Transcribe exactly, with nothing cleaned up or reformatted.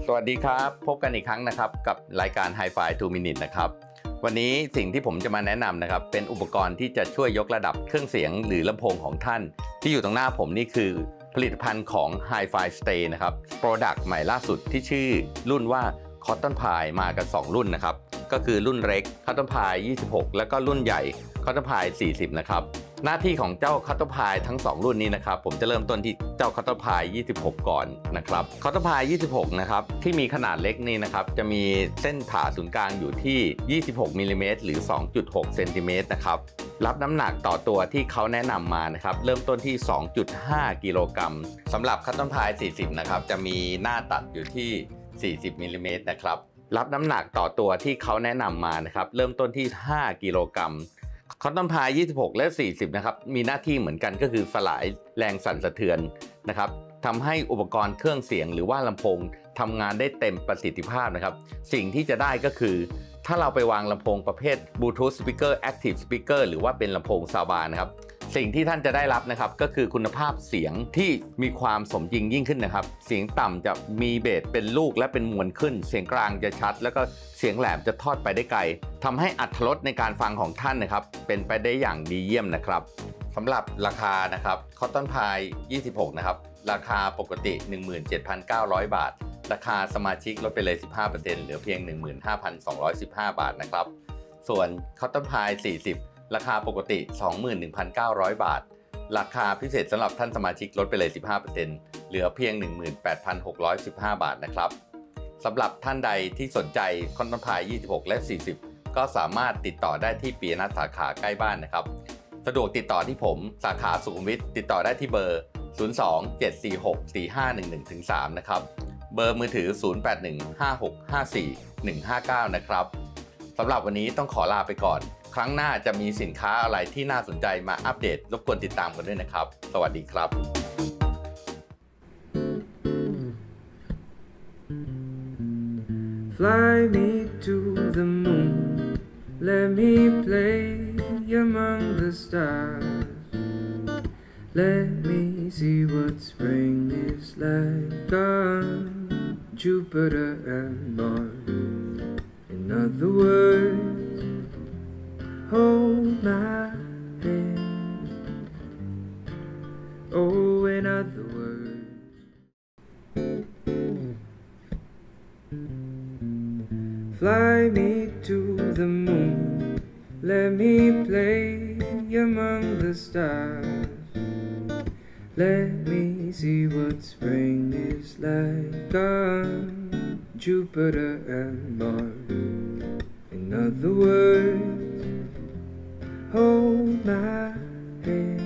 สวัสดีครับพบกันอีกครั้งนะครับกับรายการ Hi-Fi ทู Minutes นะครับวันนี้สิ่งที่ผมจะมาแนะนำนะครับเป็นอุปกรณ์ที่จะช่วยยกระดับเครื่องเสียงหรือลำโพงของท่านที่อยู่ตรงหน้าผมนี่คือผลิตภัณฑ์ของ Hi-Fi Stay นะครับ Product ใหม่ล่าสุดที่ชื่อรุ่นว่า Cotton Pie มากันสองรุ่นนะครับก็คือรุ่นเล็ก Cotton Pie ยี่สิบหกแล้วก็รุ่นใหญ่ Cotton Pie สี่สิบนะครับหน้าที่ของเจ้า Cotton Pie ทั้งสองรุ่นนี้นะครับผมจะเริ่มต้นที่เจ้า Cotton Pie ยี่สิบหกก่อนนะครับ Cotton Pie ยี่สิบหกนะครับที่มีขนาดเล็กนี่นะครับจะมีเส้นผ่าศูนย์กลางอยู่ที่ยี่สิบหกมิลลิเมตรหรือ สองจุดหกเซนติเมตรนะครับรับน้ำหนักต่อตัวที่เขาแนะนำมานะครับเริ่มต้นที่ สองจุดห้ากิโลกรัมสำหรับ Cotton Pie สี่สิบนะครับจะมีหน้าตัดอยู่ที่สี่สิบมิลลิเมตรนะครับรับน้ำหนักต่อตัวที่เขาแนะนำมานะครับเริ่มต้นที่ห้ากิโลกรัมCotton Pie ยี่สิบหกและสี่สิบนะครับมีหน้าที่เหมือนกันก็คือสลายแรงสั่นสะเทือนนะครับทำให้อุปกรณ์เครื่องเสียงหรือว่าลำโพงทำงานได้เต็มประสิทธิภาพนะครับสิ่งที่จะได้ก็คือถ้าเราไปวางลำโพงประเภท Bluetooth Speaker Active Speaker หรือว่าเป็นลำโพงซาวบาร์นะครับสิ่งที่ท่านจะได้รับนะครับก็คือคุณภาพเสียงที่มีความสมจริงยิ่งขึ้นนะครับเสียงต่ำจะมีเบสเป็นลูกและเป็นมวลขึ้นเสียงกลางจะชัดแล้วก็เสียงแหลมจะทอดไปได้ไกลทำให้อรรถรสในการฟังของท่านนะครับเป็นไปได้อย่างดีเยี่ยมนะครับสำหรับราคานะครับ Cotton Pie ยี่สิบหกนะครับราคาปกติ หนึ่งหมื่นเจ็ดพันเก้าร้อย บาทราคาสมาชิกลดไปเลย สิบห้าเปอร์เซ็นต์ เหลือเพียง หนึ่งหมื่นห้าพันสองร้อยสิบห้า บาทนะครับส่วน Cotton Pie สี่สิบราคาปกติ สองหมื่นหนึ่งพันเก้าร้อย บาทราคาพิเศษสำหรับท่านสมาชิกลดไปเลย สิบห้าเปอร์เซ็นต์ เหลือเพียง หนึ่งหมื่นแปดพันหกร้อยสิบห้า บาทนะครับสำหรับท่านใดที่สนใจ Cotton Pie ยี่สิบหกและสี่สิบก็สามารถติดต่อได้ที่ปียนัทสาขาใกล้บ้านนะครับสะดวกติดต่อที่ผมสาขาสุขุมวิทติดต่อได้ที่เบอร์ศูนย์ สอง เจ็ด สี่ หก สี่ ห้า หนึ่ง หนึ่ง สาม นะครับเบอร์มือถือศูนย์ แปด หนึ่ง ห้า หก ห้า สี่ หนึ่ง ห้า เก้านะครับสำหรับวันนี้ต้องขอลาไปก่อนครั้งหน้าจะมีสินค้าอะไรที่น่าสนใจมาอัปเดตรบกวนติดตามกันด้วยนะครับสวัสดีครับ Fly me to the moon, let me play among the stars. Let me see what spring is like on Jupiter and Mars. In other words, hold my hand. Oh, in other words, fly me to the moon, let me play among the stars. Let me see what spring is like on Jupiter and Mars. In other words, hold my hand.